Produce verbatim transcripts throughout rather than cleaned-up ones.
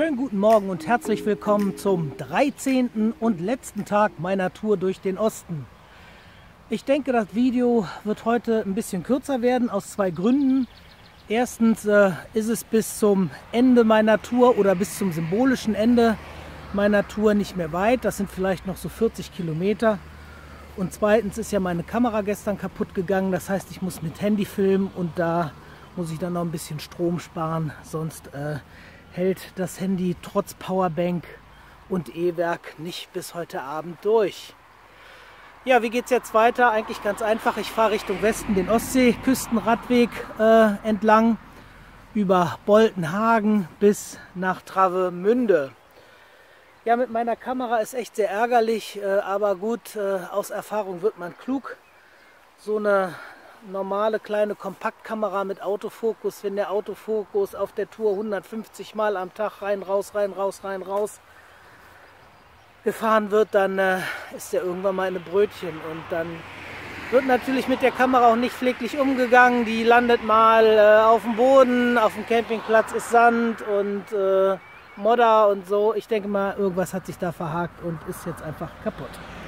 Schönen guten Morgen und herzlich willkommen zum dreizehnten und letzten Tag meiner Tour durch den Osten. Ich denke, das Video wird heute ein bisschen kürzer werden, aus zwei Gründen. Erstens äh, ist es bis zum Ende meiner Tour oder bis zum symbolischen Ende meiner Tour nicht mehr weit. Das sind vielleicht noch so vierzig Kilometer. Und zweitens ist ja meine Kamera gestern kaputt gegangen. Das heißt, ich muss mit Handy filmen und da muss ich dann noch ein bisschen Strom sparen. Sonst äh, hält das Handy trotz Powerbank und E-Werk nicht bis heute Abend durch. Ja, wie geht es jetzt weiter? Eigentlich ganz einfach. Ich fahre Richtung Westen den Ostseeküstenradweg äh, entlang über Boltenhagen bis nach Travemünde. Ja, mit meiner Kamera ist echt sehr ärgerlich, äh, aber gut, äh, aus Erfahrung wird man klug. So eine normale kleine Kompaktkamera mit Autofokus, wenn der Autofokus auf der Tour hundertfünfzig Mal am Tag rein, raus, rein, raus, rein, raus gefahren wird, dann äh, ist der irgendwann mal eine Brötchen. Und dann wird natürlich mit der Kamera auch nicht pfleglich umgegangen. Die landet mal äh, auf dem Boden, auf dem Campingplatz ist Sand und äh, Modder und so. Ich denke mal, irgendwas hat sich da verhakt und ist jetzt einfach kaputt.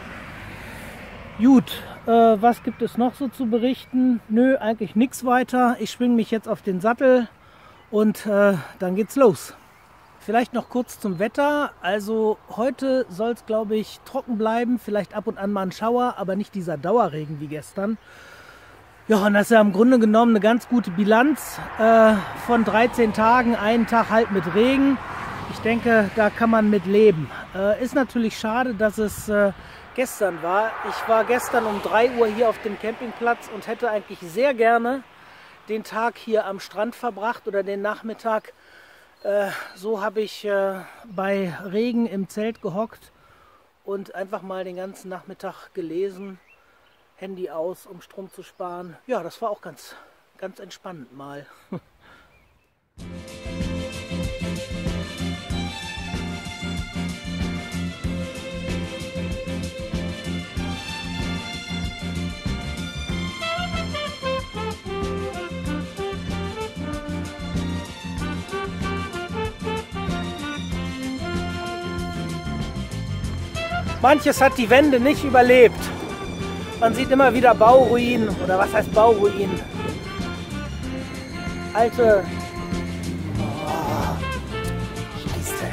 Gut, äh, was gibt es noch so zu berichten? Nö, eigentlich nichts weiter. Ich schwinge mich jetzt auf den Sattel und äh, dann geht's los. Vielleicht noch kurz zum Wetter. Also heute soll es, glaube ich, trocken bleiben. Vielleicht ab und an mal ein Schauer, aber nicht dieser Dauerregen wie gestern. Ja, und das ist ja im Grunde genommen eine ganz gute Bilanz äh, von dreizehn Tagen. Einen Tag halt mit Regen. Ich denke, da kann man mit leben. Äh, ist natürlich schade, dass es äh, gestern war. Ich war gestern um drei Uhr hier auf dem Campingplatz und hätte eigentlich sehr gerne den Tag hier am Strand verbracht oder den Nachmittag. Äh, so habe ich äh, bei Regen im Zelt gehockt und einfach mal den ganzen Nachmittag gelesen. Handy aus, um Strom zu sparen. Ja, das war auch ganz, ganz entspannend mal. Manches hat die Wende nicht überlebt. Man sieht immer wieder Bauruinen, oder was heißt Bauruinen? Alte... Oh, Scheiße.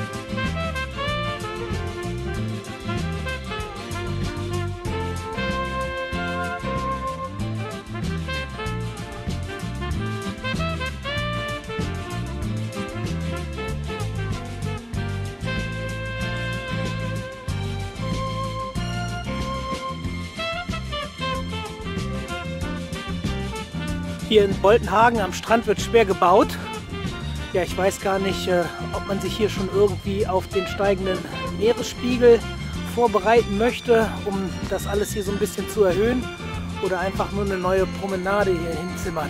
Hier in Boltenhagen am Strand wird schwer gebaut. Ja, ich weiß gar nicht, äh, ob man sich hier schon irgendwie auf den steigenden Meeresspiegel vorbereiten möchte, um das alles hier so ein bisschen zu erhöhen, oder einfach nur eine neue Promenade hier hinzimmert.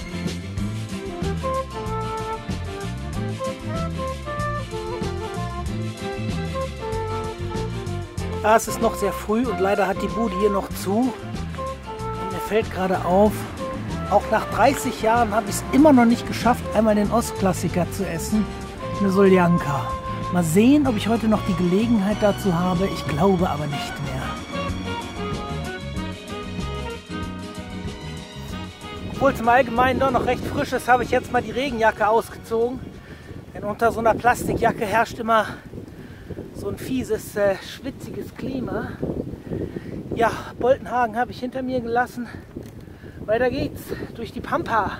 Ah, es ist noch sehr früh und leider hat die Bude hier noch zu. Und mir fällt gerade auf, auch nach dreißig Jahren habe ich es immer noch nicht geschafft, einmal den Ostklassiker zu essen, eine Soljanka. Mal sehen, ob ich heute noch die Gelegenheit dazu habe. Ich glaube aber nicht mehr. Obwohl es im Allgemeinen doch noch recht frisch ist, habe ich jetzt mal die Regenjacke ausgezogen. Denn unter so einer Plastikjacke herrscht immer so ein fieses, äh, schwitziges Klima. Ja, Boltenhagen habe ich hinter mir gelassen. Weiter geht's durch die Pampa.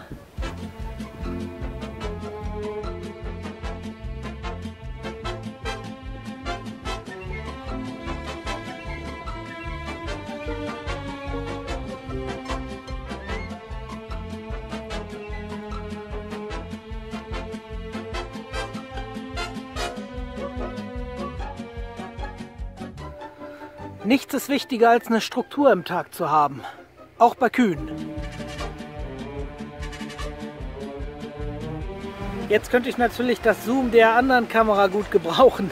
Nichts ist wichtiger als eine Struktur im Tag zu haben. Auch bei Kühen. Jetzt könnte ich natürlich das Zoom der anderen Kamera gut gebrauchen.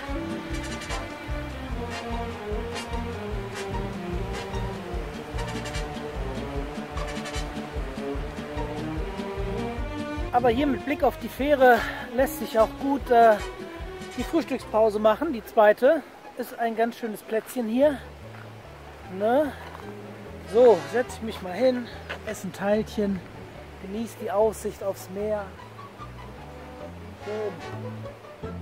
Aber hier mit Blick auf die Fähre lässt sich auch gut äh, die Frühstückspause machen. Die zweite ist ein ganz schönes Plätzchen hier. Ne? So, setze ich mich mal hin, esse ein Teilchen, genieße die Aussicht aufs Meer. Schön.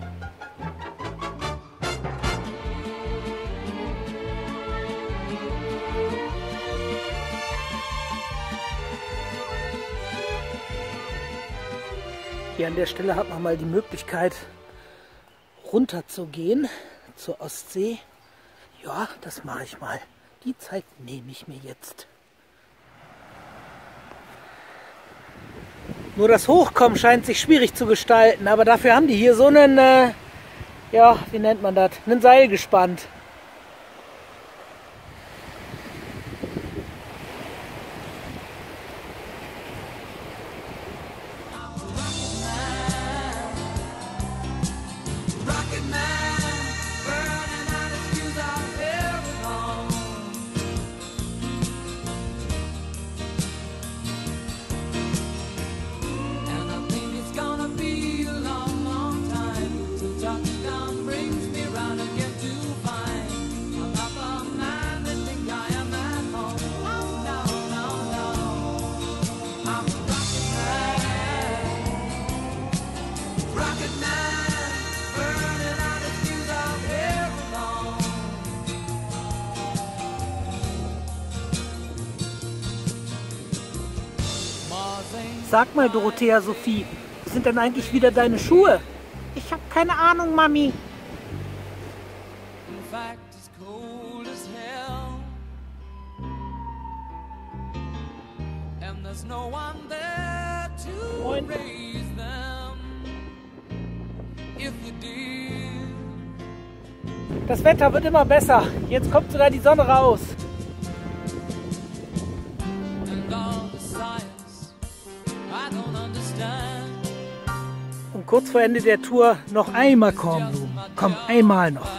Hier an der Stelle hat man mal die Möglichkeit, runter zu gehen zur Ostsee. Ja, das mache ich mal. Die Zeit nehme ich mir jetzt. Nur das Hochkommen scheint sich schwierig zu gestalten, aber dafür haben die hier so einen, äh, ja, wie nennt man das, einen Seil gespannt. Sag mal, Dorothea Sophie, wo sind denn eigentlich wieder deine Schuhe? Ich habe keine Ahnung, Mami. Moin. Das Wetter wird immer besser. Jetzt kommt sogar die Sonne raus. Und kurz vor Ende der Tour noch einmal Kornblumen. Komm, einmal noch.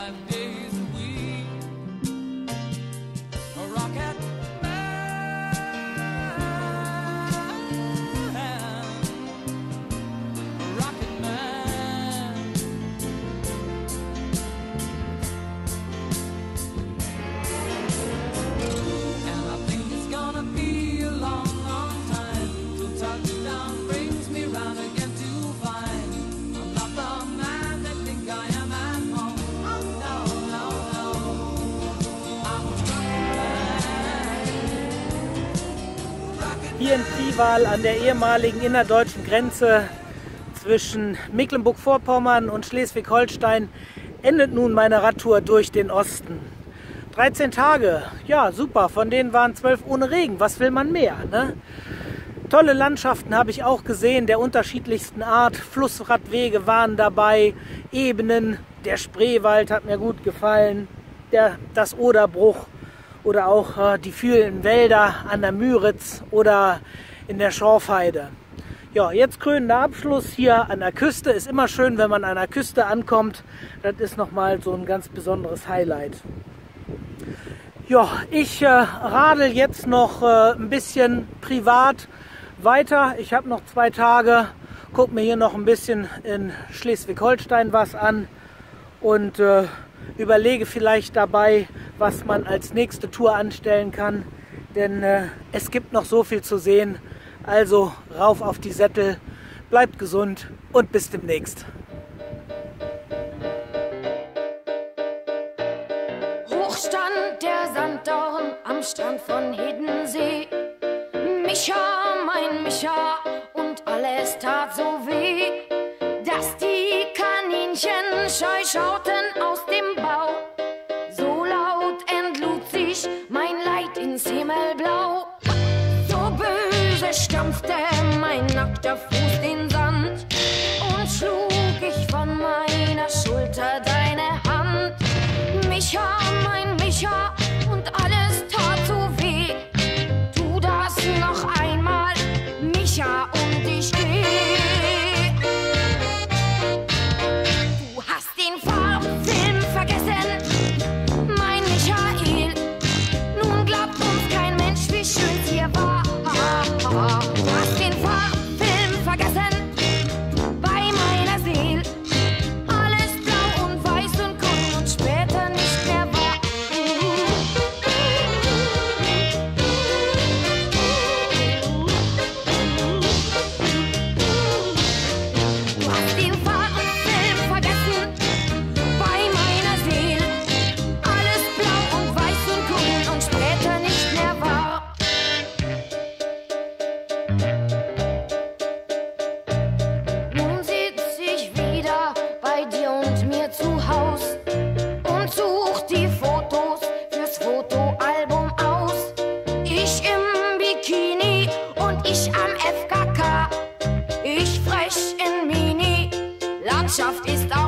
Hier in Priwal an der ehemaligen innerdeutschen Grenze zwischen Mecklenburg-Vorpommern und Schleswig-Holstein endet nun meine Radtour durch den Osten. dreizehn Tage, ja super, von denen waren zwölf ohne Regen, was will man mehr, ne? Tolle Landschaften habe ich auch gesehen, der unterschiedlichsten Art, Flussradwege waren dabei, Ebenen, der Spreewald hat mir gut gefallen, der, das Oderbruch. Oder auch äh, die vielen Wälder an der Müritz oder in der Schorfheide. Ja, jetzt krönender Abschluss hier an der Küste. Ist immer schön, wenn man an der Küste ankommt. Das ist nochmal so ein ganz besonderes Highlight. Ja, ich äh, radel jetzt noch äh, ein bisschen privat weiter. Ich habe noch zwei Tage, gucke mir hier noch ein bisschen in Schleswig-Holstein was an und äh, überlege vielleicht dabei, was man als nächste Tour anstellen kann, denn äh, es gibt noch so viel zu sehen. Also rauf auf die Sättel, bleibt gesund und bis demnächst. Hoch stand der Sanddorn am Strand von Hiddensee. Micha, mein Micha, und alles tat so weh, dass die Kaninchen scheu schauten aus dem Bau. So laut entlud sich mein Leid ins Himmelblau. So böse stampfte mein nackter Fuß den Sand und schlug ich von meiner Schulter deine Hand. Micha, mein Micha, und alles tat so weh. Tu das noch einmal, Micha, und ich geh. Du hast den Farbfilm Landschaft ist